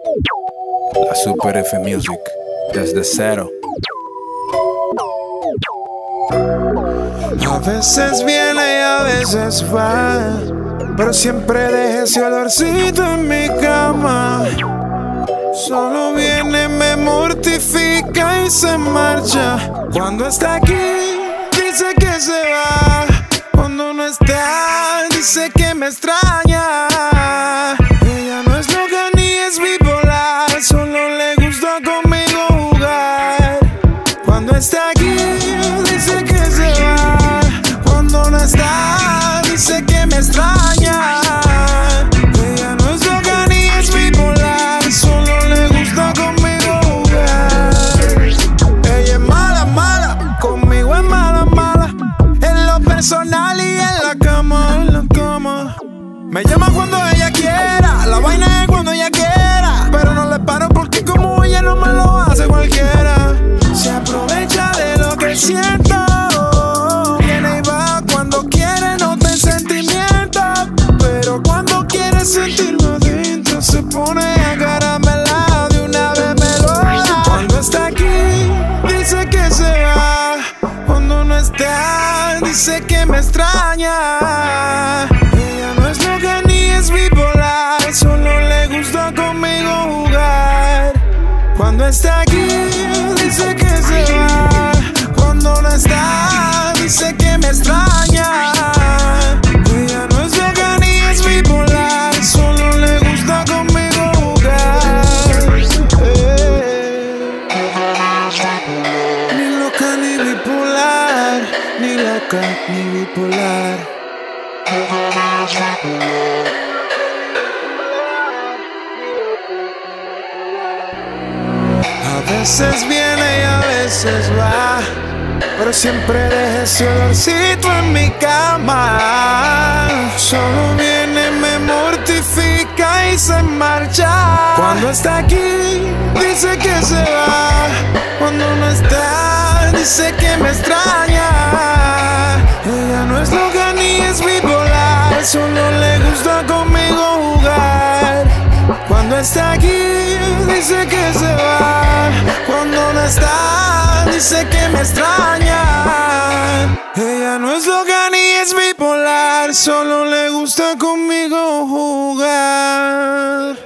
La Super F Music, desde cero. A veces viene y a veces va, pero siempre deja ese olorcito en mi cama. Solo viene, me mortifica y se marcha. Cuando está aquí, dice que se va. Cuando no está, dice que me extraña. Ella no es loca ni es bipolar, solo le gusta conmigo jugar. Cuando está aquí, dice que se va. Cuando no está, dice que me extraña. Ella no es loca ni es bipolar, solo le gusta conmigo jugar. Ella es mala, mala, conmigo es mala, mala. En lo personal y en la cama, en la cama. Me llama cuando ella quiera, la vaina es cuando ella quiera. Pero no le paro porque como ella no me lo hace cualquiera. Se aprovecha de lo que siento. Viene y va cuando quiere, no te sentimiento. Pero cuando quiere sentirme adentro, se pone a caramelar. De una vez me lo da. Cuando está aquí, dice que se va. Cuando no está, dice que me extraña. Ella no es loca ni es bipolar, solo le gusta conmigo jugar. Cuando está aquí, dice que se va. Cuando no está, dice que me extraña. Ella no es loca ni es bipolar, solo le gusta conmigo jugar. Ni loca ni bipolar, ni loca ni bipolar. A veces viene y a veces va, pero siempre deja ese olorcito en mi cama. Solo viene, me mortifica y se marcha. Cuando está aquí, dice que se va. Cuando no está, dice que me extraña. Ella no es loca ni es bipolar, solo le gusta conmigo jugar. Cuando está aquí, dice que se va. Cuando no está, dice que me extraña. Ella no es loca ni es bipolar, solo le gusta conmigo jugar.